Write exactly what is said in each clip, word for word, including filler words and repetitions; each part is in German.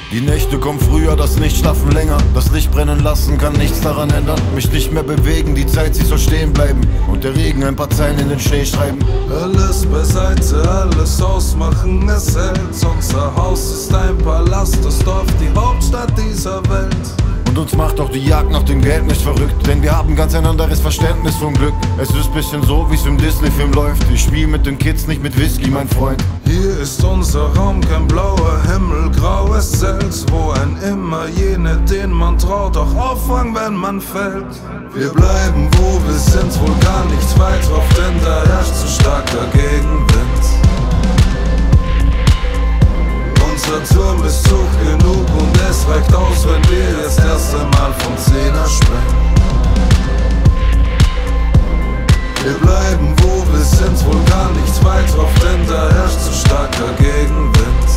Die Nächte kommen früher, das Nichtschlafen länger. Das Licht brennen lassen kann nichts daran ändern. Mich nicht mehr bewegen, die Zeit, sie soll stehen bleiben. Und der Regen ein paar Zeilen in den Schnee schreiben. Alles beiseite, alles ausmachen, es hält. Unser Haus ist ein Palast, das Dorf, die Hauptstadt dieser Welt. Und uns macht auch die Jagd nach dem Geld nicht verrückt, denn wir haben ganz ein anderes Verständnis vom Glück. Es ist bisschen so, wie's im Disney-Film läuft. Ich spiel mit den Kids, nicht mit Whisky, mein Freund. Hier ist unser Raum, kein blauer Himmel, graues Zelt, wo ein immer jene, den man traut, auch auffangen, wenn man fällt. Wir bleiben, wo wir sind, wohl gar nicht weit drauf, denn da herrscht zu starker Gegenwind. Unser Turm ist hoch genug und es reicht aus, wenn wir das erste Mal vom Zehner springen. Wir bleiben, wo wir sind, wohl gar nicht weit drauf, denn da herrscht zu starker Gegenwind.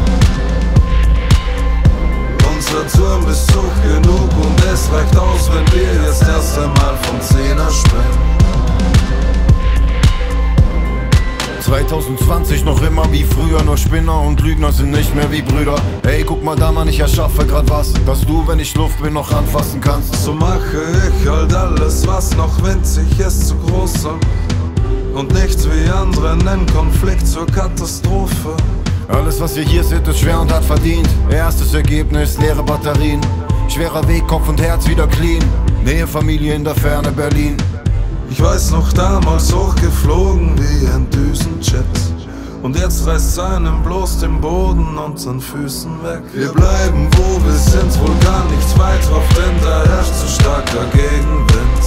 Unser Turm ist hoch genug und es reicht aus, wenn wir das erste Mal vom Zehner springen. zwanzig zwanzig noch immer wie früher, nur Spinner und Lügner sind nicht mehr wie Brüder. Ey, guck mal da, Mann, ich erschaffe grad was, dass du, wenn ich Luft bin, noch anfassen kannst. So mache ich halt alles, was noch winzig ist, zu groß. Und nichts wie andere nennen Konflikt zur Katastrophe. Alles, was ihr hier seht, ist schwer und hart verdient. Erstes Ergebnis, leere Batterien. Schwerer Weg, Kopf und Herz wieder clean. Nähe, Familie in der Ferne, Berlin. Ich weiß noch, damals hochgeflogen wie ein Düsenjet. Und jetzt reißt einem bloß den Boden unter den Füßen weg. Wir bleiben, wo wir sind, wohl gar nicht weit drauf, denn da herrscht zu starker Gegenwind.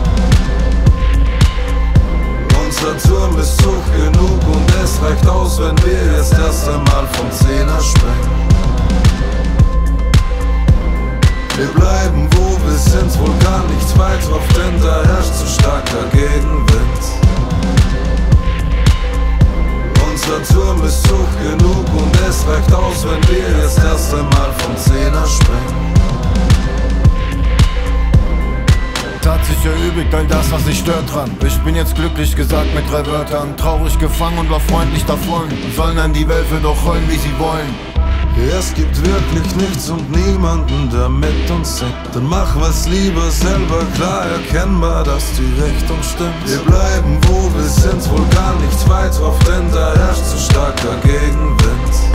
Unser Turm ist hoch genug und es reicht aus, wenn wir jetzt erst einmal vom Zehner springen. Wir bleiben, wo wir sind, wohl gar nicht weit drauf, denn da herrscht zu starker Gegenwind. Unser Turm ist hoch genug und es reicht aus, wenn wir jetzt erst einmal vom Zehner springen. Hat sich erübrigt all das, was sich stört dran. Ich bin jetzt glücklich gesagt mit drei Wörtern. Traurig gefangen und war freundlich davon. Sollen dann die Wölfe doch heulen, wie sie wollen. Es gibt wirklich nichts und niemanden, der mit uns singt. Dann mach was lieber selber klar erkennbar, dass die Richtung stimmt. Wir bleiben, wo wir sind, wohl gar nicht weit drauf, denn da herrscht zu starker Gegenwind.